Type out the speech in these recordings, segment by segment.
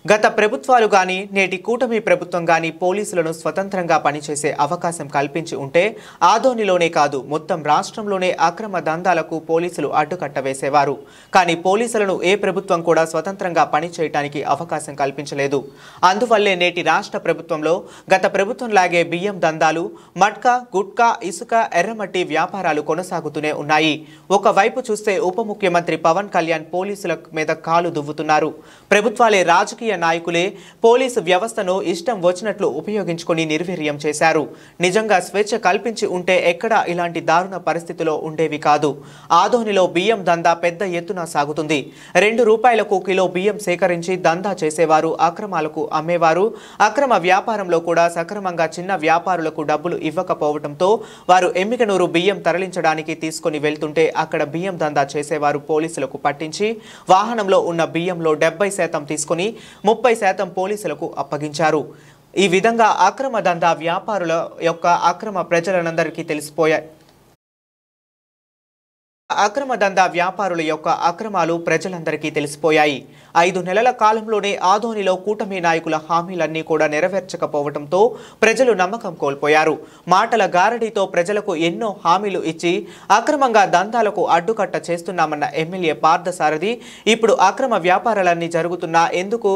గత ప్రభుత్వాలు గాని నేటి కూటమి ప్రభుత్వం గాని పోలీసులను స్వతంత్రంగా పనిచేసే అవకాశం కల్పించి ఉంటే ఆదోనిలోనే కాదు మొత్తం రాష్ట్రంలోనే అక్రమ దందాలకు పోలీసులు అడ్డుకట్ట వేసేవారు. కానీ పోలీసులను ఏ ప్రభుత్వం కూడా స్వతంత్రంగా పనిచేయడానికి అవకాశం కల్పించలేదు. అందువల్లే నేటి రాష్ట్ర ప్రభుత్వంలో గత ప్రభుత్వంలాగే బియ్యం దందాలు, మట్కా, గుట్కా, ఇసుక, ఎర్రమట్టి వ్యాపారాలు కొనసాగుతూనే ఉన్నాయి. ఒకవైపు చూస్తే ఉప ముఖ్యమంత్రి పవన్ కళ్యాణ్ పోలీసుల మీద కాలు దువ్వుతున్నారు. ప్రభుత్వాలే రాజకీయ నాయకులే పోలీసు వ్యవస్థను ఇష్టం వచ్చినట్లు ఉపయోగించుకొని నిర్వీర్యం చేశారు. నిజంగా స్వేచ్ఛ కల్పించి ఉంటే ఎక్కడ ఇలాంటి దారుణ పరిస్థితిలో ఉండేవి కాదు. ఆదోనిలో బియ్యం దందా పెద్ద ఎత్తున సాగుతుంది. ₹2 కిలో బియ్యం సేకరించి దందా చేసేవారు, అక్రమాలకు అమ్మేవారు. అక్రమ వ్యాపారంలో కూడా సక్రమంగా చిన్న వ్యాపారులకు డబ్బులు ఇవ్వకపోవడంతో వారు ఎమ్మికనూరు బియ్యం తరలించడానికి తీసుకుని వెళ్తుంటే అక్కడ బియ్యం దందా చేసేవారు పోలీసులకు పట్టించి వాహనంలో ఉన్న బియ్యంలో 70% తీసుకుని 30% పోలీసులకు అప్పగించారు. ఈ విధంగా అక్రమ దందా వ్యాపారుల యొక్క అక్రమ ప్రజలందరికీ తెలిసిపోయాయి. అక్రమ దందా వ్యాపారుల యొక్క అక్రమాలు ప్రజలందరికీ తెలిసిపోయాయి. 5 నెలల కాలంలోనే ఆదోనిలో కూటమి నాయకుల హామీలన్నీ కూడా నెరవేర్చకపోవడంతో ప్రజలు నమ్మకం కోల్పోయారు. మాటల గారడీతో ప్రజలకు ఎన్నో హామీలు ఇచ్చి అక్రమంగా దందాలకు అడ్డుకట్ట చేస్తున్నామన్న ఎమ్మెల్యే పార్థసారథి ఇప్పుడు అక్రమ వ్యాపారాలన్నీ జరుగుతున్నా ఎందుకు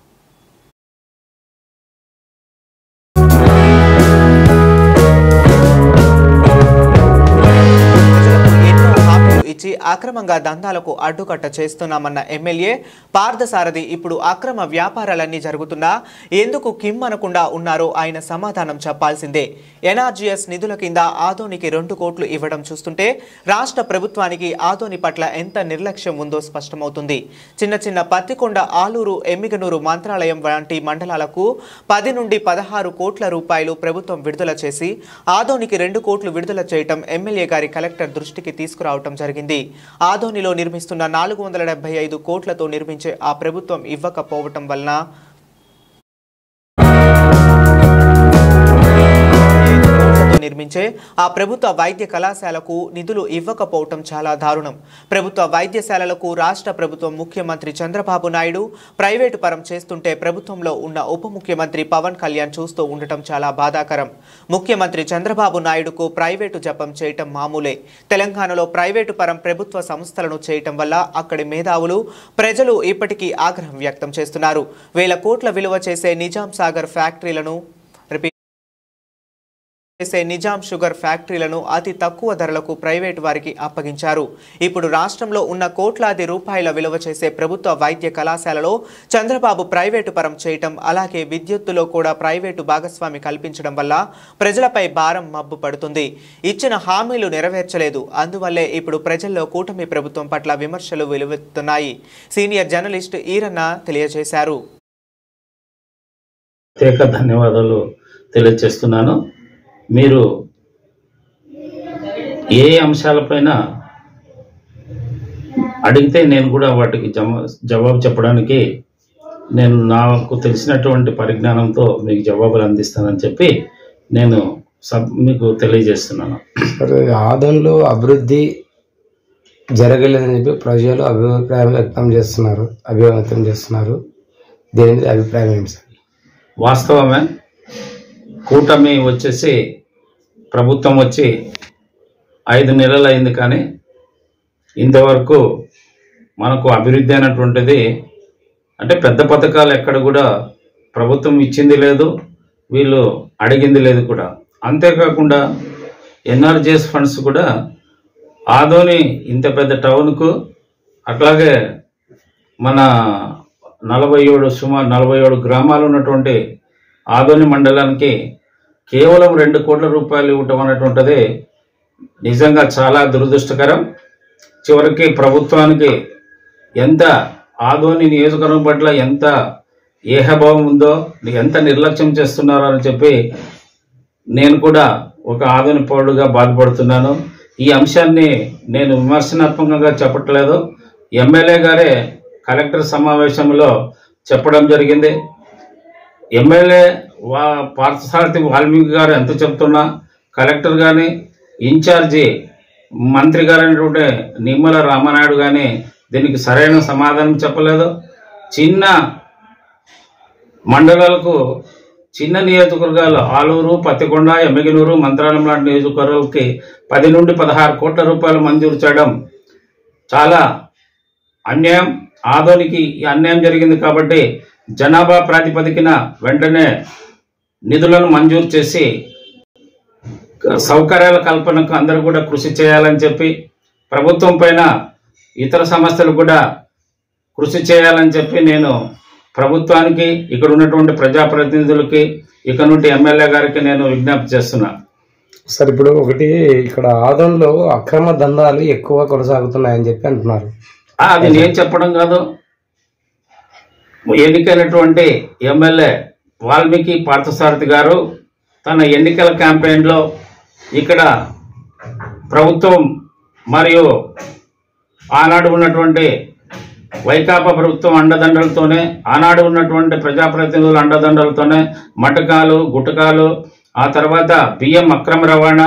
ఇచ్చి అక్రమంగా దందాలకు అడ్డుకట్ట చేస్తున్నామన్న ఎమ్మెల్యే పార్థసారథి ఇప్పుడు అక్రమ వ్యాపారాలన్నీ జరుగుతున్నా ఎందుకు కిమ్మనకుండా ఉన్నారో ఆయన సమాధానం చెప్పాల్సిందే. ఎన్ఆర్జీఎస్ నిధుల కింద ఆదోనికి 2 కోట్లు ఇవ్వడం చూస్తుంటే రాష్ట్ర ప్రభుత్వానికి ఆదోని పట్ల ఎంత నిర్లక్ష్యం ఉందో స్పష్టమవుతుంది. చిన్న చిన్న పత్తికొండ, ఆలూరు, ఎమ్మిగనూరు, మంత్రాలయం వంటి మండలాలకు 10 నుండి 16 కోట్ల రూపాయలు ప్రభుత్వం విడుదల చేసి ఆదోనికి 2 కోట్లు విడుదల చేయటం ఎమ్మెల్యే గారి కలెక్టర్ దృష్టికి తీసుకురావటం జరిగింది. ఆదోనిలో నిర్మిస్తున్న 475 కోట్లతో నిర్మించే ఆ ప్రభుత్వం ఇవ్వకపోవటం వలన నిర్మించే ఆ ప్రభుత్వ వైద్య కళాశాలకు నిధులు ఇవ్వకపోవటం చాలా దారుణం. ప్రభుత్వ వైద్యశాలలకు రాష్ట్ర ప్రభుత్వం ముఖ్యమంత్రి చంద్రబాబు నాయుడు ప్రైవేటు పరం చేస్తుంటే ప్రభుత్వంలో ఉన్న ఉప ముఖ్యమంత్రి పవన్ కళ్యాణ్ చూస్తూ ఉండటం చాలా బాధాకరం. ముఖ్యమంత్రి చంద్రబాబు నాయుడుకు ప్రైవేటు జపం చేయటం మామూలే. తెలంగాణలో ప్రైవేటు పరం ప్రభుత్వ సంస్థలను చేయటం వల్ల అక్కడి మేధావులు, ప్రజలు ఇప్పటికీ ఆగ్రహం వ్యక్తం చేస్తున్నారు. వేల కోట్ల విలువ చేసే నిజాం షుగర్ ఫ్యాక్టరీలను అతి తక్కువ ధరలకు ప్రైవేటు వారికి అప్పగించారు. ఇప్పుడు రాష్ట్రంలో ఉన్న కోట్లాది రూపాయల విలువ చేసే ప్రభుత్వ వైద్య కళాశాలలో చంద్రబాబు ప్రైవేటు పరం చేయటం, అలాగే విద్యుత్తులో కూడా ప్రైవేటు భాగస్వామి కల్పించడం వల్ల ప్రజలపై భారం మబ్బు పడుతుంది. ఇచ్చిన హామీలు నెరవేర్చలేదు. అందువల్లే ఇప్పుడు ప్రజల్లో కూటమి ప్రభుత్వం పట్ల విమర్శలు వెలువెత్తుతున్నాయి. సీనియర్ జర్నలిస్ట్ ఈరన్న తెలియజేశారు. ధన్యవాదాలు తెలియజేస్తున్నాను. మీరు ఏ అంశాలపైన అడిగితే నేను కూడా వాటికి జవాబు చెప్పడానికి నేను నాకు తెలిసినటువంటి పరిజ్ఞానంతో మీకు జవాబులు అందిస్తానని చెప్పి నేను మీకు తెలియజేస్తున్నాను. ఆదోనిలో అభివృద్ధి జరగలేదని చెప్పి ప్రజలు అభిప్రాయం వ్యక్తం చేస్తున్నారు. దేని మీద అభిప్రాయం ఏంటి సార్? వాస్తవమే. కూటమి వచ్చేసి ప్రభుత్వం వచ్చి 5 నెలలు అయింది, కానీ ఇంతవరకు మనకు అభివృద్ధి అయినటువంటిది అంటే పెద్ద పథకాలు ఎక్కడ కూడా ప్రభుత్వం ఇచ్చింది లేదు, వీళ్ళు అడిగింది లేదు కూడా. అంతేకాకుండా ఎన్ఆర్జీఎస్ ఫండ్స్ కూడా ఆదోని ఇంత పెద్ద టౌన్కు, అట్లాగే మన 47 గ్రామాలు ఉన్నటువంటి ఆదోని మండలానికి కేవలం 2 కోట్ల రూపాయలు ఇవ్వటం అనేటువంటిది నిజంగా చాలా దురదృష్టకరం. చివరికి ప్రభుత్వానికి ఎంత ఆదోని నియోజకవర్గం పట్ల ఎంత ఏహభావం ఉందో, ఎంత నిర్లక్ష్యం చేస్తున్నారో అని చెప్పి నేను కూడా ఒక ఆదోని పౌరుడుగా బాధపడుతున్నాను. ఈ అంశాన్ని నేను విమర్శనాత్మకంగా చెప్పట్లేదు. ఎమ్మెల్యే గారే కలెక్టర్ సమావేశంలో చెప్పడం జరిగింది. ఎమ్మెల్యే పార్థసారథి వాల్మీకి గారు ఎంత చెప్తున్నా, కలెక్టర్ కానీ ఇన్ఛార్జి మంత్రి గారైనటువంటి నిమ్మల రామనాయుడు కానీ దీనికి సరైన సమాధానం చెప్పలేదు. చిన్న మండలాలకు చిన్న నియోజకవర్గాలు ఆలూరు, పత్తికొండ, ఎమ్మిగనూరు, మంత్రాలయం లాంటి నియోజకవర్గాలకి 10 నుండి 16 కోట్ల రూపాయలు మంజూరు చేయడం చాలా అన్యాయం. ఆదోనికి ఈ అన్యాయం జరిగింది కాబట్టి జనాభా ప్రాతిపదికన వెంటనే నిధులను మంజూరు చేసి సౌకర్యాల కల్పనకు అందరూ కూడా కృషి చేయాలని చెప్పి, ప్రభుత్వం పైన ఇతర సంస్థలు కూడా కృషి చేయాలని చెప్పి నేను ప్రభుత్వానికి, ఇక్కడ ఉన్నటువంటి ప్రజాప్రతినిధులకి, ఇక్కడ నుండి ఎమ్మెల్యే గారికి నేను విజ్ఞప్తి చేస్తున్నా. సార్ ఇప్పుడు ఒకటి ఇక్కడ ఆదంలో అక్రమ దందాలు ఎక్కువ కొనసాగుతున్నాయని చెప్పి అంటున్నారు. అది నేను చెప్పడం కాదు, ఎన్నికైనటువంటి ఎమ్మెల్యే వాల్మీకి పార్థసారథి గారు తన ఎన్నికల క్యాంపెయిన్లో ఇక్కడ ప్రభుత్వం మరియు ఆనాడు ఉన్నటువంటి వైకాపా ప్రభుత్వం అండదండలతోనే, ఆనాడు ఉన్నటువంటి ప్రజాప్రతినిధుల అండదండలతోనే మటకాలు, గుటకాలు, ఆ తర్వాత బియ్యం అక్రమ రవాణా,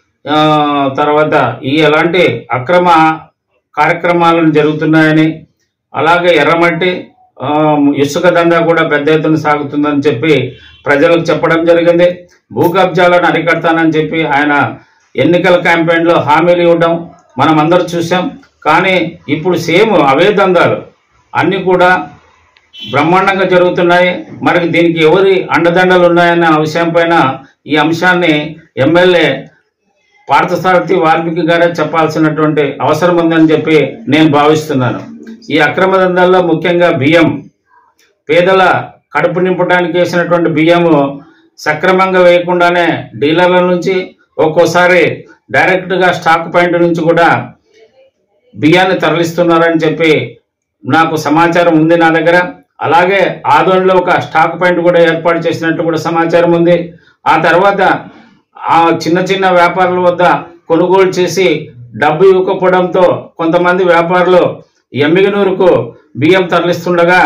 తర్వాత ఎలాంటి అక్రమ కార్యక్రమాలను జరుగుతున్నాయని, అలాగే ఎర్రమట్టి ఇసుక దందా కూడా పెద్ద ఎత్తున సాగుతుందని చెప్పి ప్రజలకు చెప్పడం జరిగింది. భూ కబ్జాలను అరికడతానని చెప్పి ఆయన ఎన్నికల క్యాంపెయిన్లో హామీలు ఇవ్వడం మనం అందరూ చూసాం. కానీ ఇప్పుడు సేమ్ అవే దందాలు అన్నీ కూడా బ్రహ్మాండంగా జరుగుతున్నాయి. మరి దీనికి ఎవరి అండదండలు ఉన్నాయన్న విషయం పైన ఈ అంశాన్ని ఎమ్మెల్యే పార్థసారథి వాల్మీకి గారే చెప్పాల్సినటువంటి అవసరం ఉందని చెప్పి నేను భావిస్తున్నాను. ఈ అక్రమ దందాల్లో ముఖ్యంగా బియ్యం, పేదల కడుపు నింపడానికి వేసినటువంటి బియ్యము సక్రమంగా వేయకుండానే డీలర్ల నుంచి, ఒక్కోసారి డైరెక్ట్గా స్టాక్ పాయింట్ నుంచి కూడా బియ్యాన్ని తరలిస్తున్నారని చెప్పి నాకు సమాచారం ఉంది నా దగ్గర. అలాగే ఆదోనిలో ఒక స్టాక్ పాయింట్ కూడా ఏర్పాటు చేసినట్టు కూడా సమాచారం ఉంది. ఆ తర్వాత ఆ చిన్న చిన్న వ్యాపారుల వద్ద కొనుగోలు చేసి డబ్బు ఇవ్వకపోవడంతో కొంతమంది వ్యాపారులు ఎమ్మిగనూరుకు బియ్యం తరలిస్తుండగా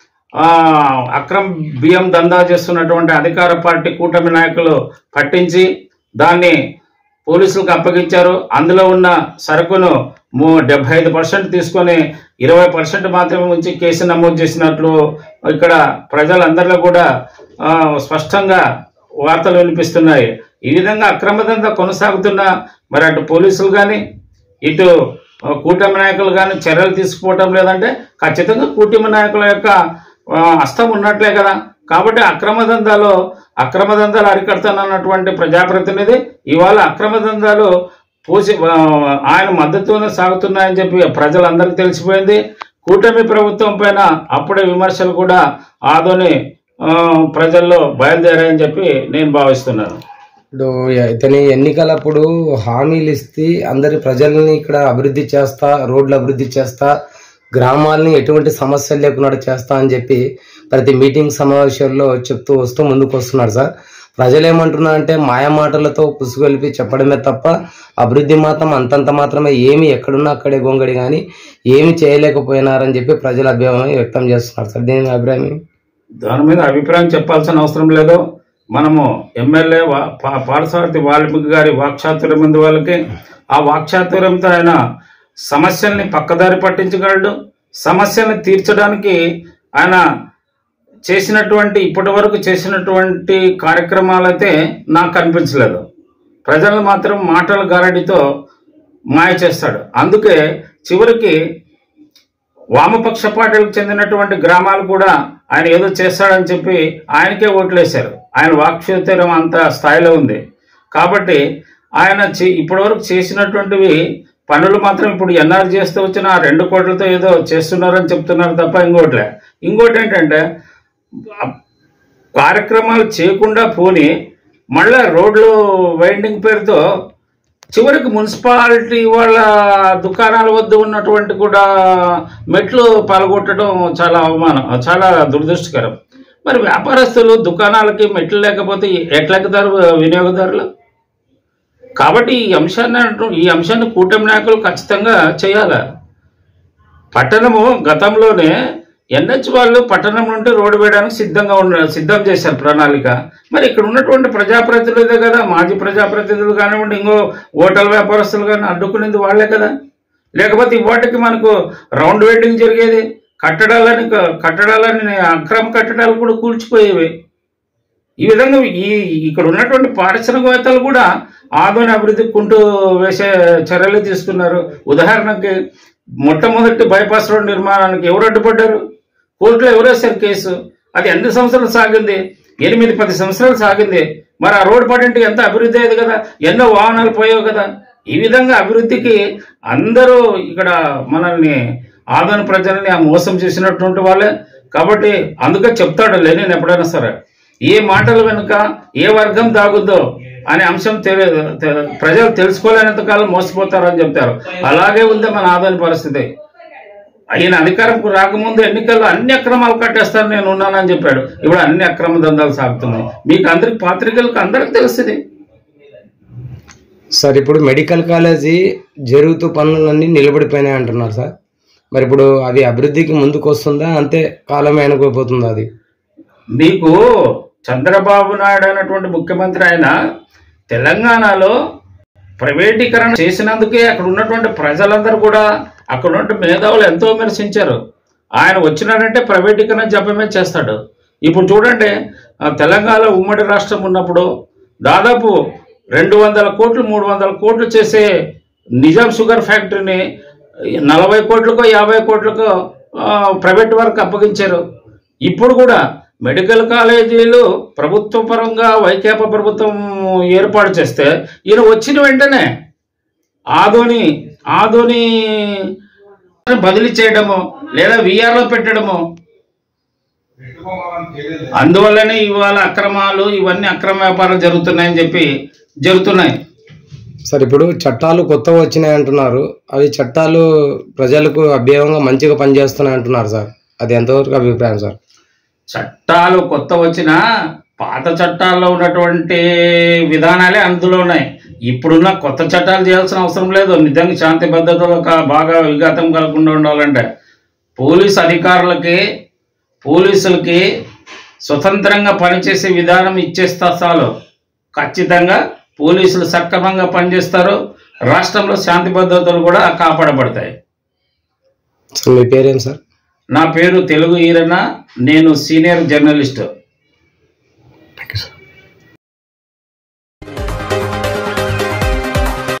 అక్రమ బియ్యం దందా చేస్తున్నటువంటి అధికార పార్టీ కూటమి నాయకులు పట్టించి దాన్ని పోలీసులకు అప్పగించారు. అందులో ఉన్న సరుకును 75% తీసుకొని 20% మాత్రమే ఉంచి కేసు నమోదు చేసినట్లు ఇక్కడ ప్రజలందరిలో కూడా స్పష్టంగా వార్తలు వినిపిస్తున్నాయి. ఈ విధంగా అక్రమ దందా కొనసాగుతున్నా మరి అటు పోలీసులు కానీ ఇటు కూటమి నాయకులు కానీ చర్యలు తీసుకుపోవటం లేదంటే ఖచ్చితంగా కూటమి నాయకుల యొక్క హస్తం ఉన్నట్లే కదా. కాబట్టి అక్రమ దందాలు అరికడతానన్నటువంటి ప్రజాప్రతినిధి ఇవాళ అక్రమ దందాలు ఆయన మద్దతునే సాగుతున్నాయని చెప్పి ప్రజలందరికీ తెలిసిపోయింది. కూటమి ప్రభుత్వం పైన అప్పుడే విమర్శలు కూడా ఆదోని ప్రజల్లో బయలుదేరాయని చెప్పి నేను భావిస్తున్నాను. ఇప్పుడు ఇతని ఎన్నికలప్పుడు హామీలు ఇస్తే అందరి ప్రజల్ని ఇక్కడ అభివృద్ధి చేస్తా, రోడ్లు అభివృద్ధి చేస్తా, గ్రామాలని ఎటువంటి సమస్యలు లేకుండా చేస్తా అని చెప్పి ప్రతి మీటింగ్ సమావేశాల్లో చెప్తూ వస్తూ ముందుకు వస్తున్నారు సార్. ప్రజలు ఏమంటున్నారంటే మాయ మాటలతో పుసుగొలిపి చెప్పడమే తప్ప అభివృద్ధి మాత్రం అంతంత మాత్రమే, ఏమి ఎక్కడున్నా అక్కడే గొంగడి కానీ ఏమి చేయలేకపోయినారని చెప్పి ప్రజల అభిప్రాయం వ్యక్తం చేస్తున్నారు సార్. దీని అభిప్రాయం? దాని మీద అభిప్రాయం చెప్పాల్సిన అవసరం లేదు. మనము ఎమ్మెల్యే పార్థసారథి వాల్మీకి గారి వాక్చాతుర్యం ఉంది వాళ్ళకి. ఆ వాక్చాతుర్యంతో ఆయన సమస్యల్ని పక్కదారి పట్టించగలడు. సమస్యల్ని తీర్చడానికి ఆయన ఇప్పటి వరకు చేసినటువంటి కార్యక్రమాలైతే నాకు కనిపించలేదు. ప్రజలను మాత్రం మాటల గారడితో మాయ చేస్తాడు. అందుకే చివరికి వామపక్ష పార్టీలకు చెందినటువంటి గ్రామాలు కూడా ఆయన ఏదో చేస్తాడని చెప్పి ఆయనకే ఓట్లేశారు. ఆయన వాక్చాతుర్యం అంత స్థాయిలో ఉంది కాబట్టి ఆయన ఇప్పటివరకు చేసినటువంటివి పనులు మాత్రం ఇప్పుడు ఎన్ఆర్ చేస్తూ వచ్చిన 2 కోట్లతో ఏదో చేస్తున్నారని చెప్తున్నారు తప్ప ఇంకోటి ఏంటంటే కార్యక్రమాలు చేయకుండా పోని మళ్ళా రోడ్లు వైండింగ్ పేరుతో చివరికి మున్సిపాలిటీ వాళ్ళ దుకాణాల వద్ద ఉన్నటువంటి కూడా మెట్లు పలగొట్టడం చాలా అవమానం, చాలా దురదృష్టకరం. మరి వ్యాపారస్తులు దుకాణాలకి మెట్లు లేకపోతే ఎట్లెక్కుతారు వినియోగదారులు? కాబట్టి ఈ అంశాన్ని కూటమి నాయకులు ఖచ్చితంగా చేయాలి. పట్టణము గతంలోనే ఎన్హెచ్ వాళ్ళు పట్టణం నుండి రోడ్డు వేయడానికి సిద్ధం చేశారు ప్రణాళిక. మరి ఇక్కడ ఉన్నటువంటి ప్రజాప్రతినిధులే కదా, మాజీ ప్రజాప్రతినిధులు కానివ్వండి, ఇంకో హోటల్ వ్యాపారస్తులు కానీ అడ్డుకునేది వాళ్లే కదా. లేకపోతే వాటికి మనకు రౌండ్ వెయిటింగ్ జరిగేది. కట్టడాలని అక్రమ కట్టడాలు కూడా కూల్చిపోయేవి. ఈ విధంగా ఇక్కడ ఉన్నటువంటి పారిశ్రామికవేత్తలు కూడా ఆదోని అభివృద్ధికి కుంటూ వేసే చర్యలు తీసుకున్నారు. ఉదాహరణకి మొట్టమొదటి బైపాస్ రోడ్ నిర్మాణానికి ఎవరు అడ్డుపడ్డారు? కోర్టులో ఎవరు వేశారు కేసు? అది ఎన్ని సంవత్సరాలు సాగింది? 8-10 సంవత్సరాలు సాగింది. మరి ఆ రోడ్ పడింటే ఎంత అభివృద్ధి అయ్యేది కదా, ఎన్నో వాహనాలు పోయావు కదా. ఈ విధంగా అభివృద్ధికి అందరూ ఇక్కడ మనల్ని ఆదోని ప్రజల్ని మోసం చేసినటువంటి వాళ్ళే. కాబట్టి అందుకే చెప్తాడు లెనిన్ ఎప్పుడైనా సరే, ఏ మాటల వెనుక ఏ వర్గం దాగుద్దో అనే అంశం ప్రజలు తెలుసుకోలేనంత కాలం మోసపోతారని చెప్తారు. అలాగే ఉంది మన ఆదోని పరిస్థితి. ఆయన అధికారంకు రాకముందు ఎన్నికల్లో అన్ని అక్రమాలు కట్టేస్తాను నేను ఉన్నానని చెప్పాడు. ఇప్పుడు అన్ని అక్రమ దందాలు సాగుతున్నాయి. మీకు అందరికి పాత్రికలకు అందరికి తెలుస్తుంది. సార్ ఇప్పుడు మెడికల్ కాలేజీ జరుగుతూ పనులన్నీ నిలబడిపోయినాయి అంటున్నారు సార్. మరి ఇప్పుడు అవి అభివృద్ధికి ముందుకు వస్తుందా, అంతే కాలమే అనుకోపోతుందా? అది మీకు చంద్రబాబు నాయుడు అనేటువంటి ముఖ్యమంత్రి ఆయన తెలంగాణలో ప్రైవేటీకరణ చేసినందుకే అక్కడ ఉన్నటువంటి ప్రజలందరూ కూడా అక్కడ ఉన్నటువంటి మేధావులు ఎంతో విమర్శించారు. ఆయన వచ్చినాడంటే ప్రైవేటీకరణ జపమే చేస్తాడు. ఇప్పుడు చూడండి, తెలంగాణ ఉమ్మడి రాష్ట్రం ఉన్నప్పుడు దాదాపు 200 కోట్లు 300 కోట్లు చేసే నిజాం షుగర్ ఫ్యాక్టరీని 40 కోట్లకో 50 కోట్లకో ప్రైవేట్ వారికి అప్పగించారు. ఇప్పుడు కూడా మెడికల్ కాలేజీలు ప్రభుత్వ పరంగా వైకాపా ప్రభుత్వం ఏర్పాటు చేస్తే ఈయన వచ్చిన వెంటనే ఆదోని బదిలీ చేయడము లేదా విఆర్లో పెట్టడము. అందువల్లనే ఇవాళ అక్రమాలు ఇవన్నీ అక్రమ వ్యాపారాలు జరుగుతున్నాయి. సార్ ఇప్పుడు చట్టాలు కొత్తగా వచ్చినాయి అంటున్నారు. అవి చట్టాలు ప్రజలకు అభ్యంగా మంచిగా పనిచేస్తున్నాయి అంటున్నారు సార్. అది ఎంతవరకు అభిప్రాయం సార్? చట్టాలు కొత్త వచ్చినా పాత చట్టాల్లో ఉన్నటువంటి విధానాలే అందులో ఉన్నాయి. ఇప్పుడున్న కొత్త చట్టాలు చేయాల్సిన అవసరం లేదు. నిజంగా శాంతి భద్రతలో బాగా విఘాతం కలగకుండా ఉండాలంటే పోలీసులకి స్వతంత్రంగా పనిచేసే విధానం ఇచ్చేస్తా చాలు. ఖచ్చితంగా పోలీసులు సక్రమంగా పనిచేస్తారు. రాష్ట్రంలో శాంతి భద్రతలు కూడా కాపాడబడతాయి. మీ పేరేం సార్? నా పేరు తెలుగు ఈరన్న. నేను సీనియర్ జర్నలిస్ట్.